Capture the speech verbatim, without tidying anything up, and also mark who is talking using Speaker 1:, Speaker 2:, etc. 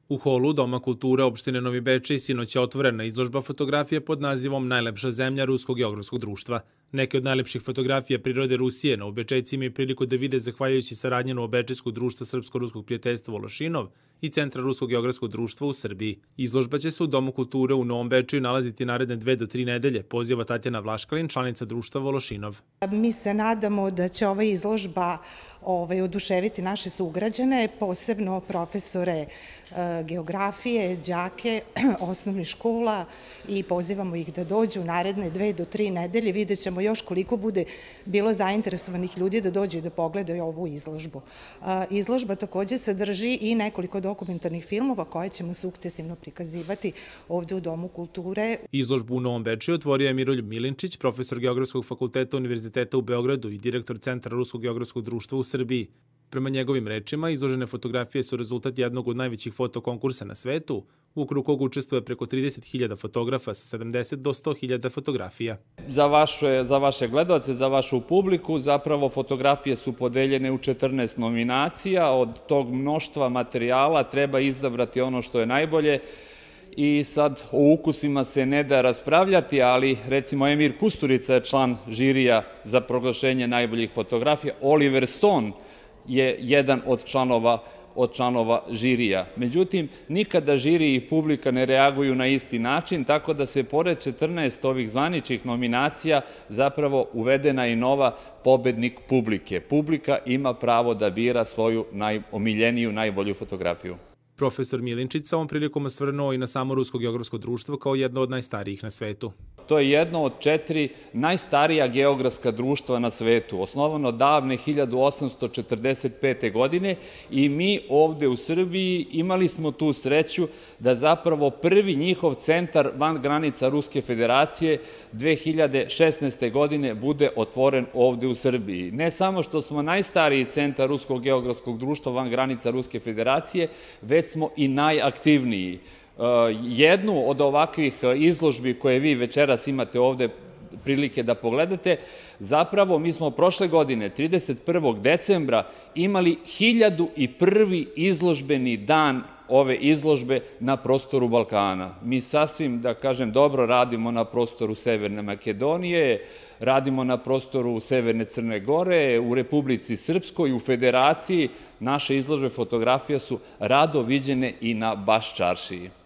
Speaker 1: U holu Doma kulture opštine Novi Bečej sinoć je otvorena izložba fotografije pod nazivom Najlepša zemlja Ruskog geografskog društva. Neke od najlepših fotografija prirode Rusije Novobečejci imaju priliku da vide zahvaljujući saradnje Novobečejskog društva Srpsko-ruskog prijateljstva Vološinov i Centra Ruskog geografskog društva u Srbiji. Izložba će se u Domu kulture u Novom Bečeju nalaziti naredne dve do tri nedelje, poziva Tatjana Vlaškalin, članica društva Vološinov.
Speaker 2: Mi se nadamo da će ova izložba ovaj, oduševiti naše sugrađane, posebno profesore e, geografije, đake osnovnih škola i pozivamo ih da dođu naredne dve do tri nedelje. Vidjet ćemo još koliko bude bilo zainteresovanih ljudi da dođe i da pogledaju ovu izložbu. E, izložba takođe sadrži i nekoliko dokumentarnih filmova koje ćemo sukcesivno prikazivati ovde u Domu kulture.
Speaker 1: Izložbu u Novom Bečeju otvorio je Miroljub Milinčić, profesor Geografskog fakulteta Univerziteta u Beogradu i direktor Centra Ruskog geografskog društva u Srbiji. Prema njegovim rečima, izložene fotografije su rezultat jednog od najvećih fotokonkursa na svetu, u okviru kog učestvuje preko trideset hiljada fotografa sa sedamdeset do sto hiljada fotografija.
Speaker 3: Za vaše, za vaše gledaoce, za vašu publiku, zapravo fotografije su podeljene u četrnaest nominacija. Od tog mnoštva materijala treba izabrati ono što je najbolje. I sad o ukusima se ne da raspravljati, ali recimo Emir Kusturica je član žirija za proglašenje najboljih fotografija. Oliver Stone je jedan od članova, od članova žirija. Međutim, nikada žiri i publika ne reaguju na isti način, tako da se pored četrnaest ovih zvaničnih nominacija zapravo uvedena i nova pobednik publike. Publika ima pravo da bira svoju najomiljeniju, najbolju fotografiju.
Speaker 1: Profesor Milinčić sa ovom prilikom osvrnuo i na samo Rusko geografsko društvo kao jedno od najstarijih na svetu.
Speaker 3: To je jedno od četiri najstarija geografska društva na svetu, osnovano davne hiljadu osamsto četrdeset pete. godine i mi ovde u Srbiji imali smo tu sreću da zapravo prvi njihov centar van granica Ruske federacije dve hiljade šesnaeste. godine bude otvoren ovde u Srbiji. Ne samo što smo najstariji centar Ruskog geografskog društva van granica Ruske federacije, već smo i najaktivniji. Jednu od ovakvih izložbi koje vi večeras imate ovde prilike da pogledate, zapravo mi smo prošle godine, trideset prvog decembra, imali hiljadu i prvi izložbeni dan ove izložbe na prostoru Balkana. Mi sasvim, da kažem, dobro radimo na prostoru Severne Makedonije, radimo na prostoru Severne Crne Gore, u Republici Srpskoj, u Federaciji. Naše izložbe fotografija su rado viđene i na Baščaršiji.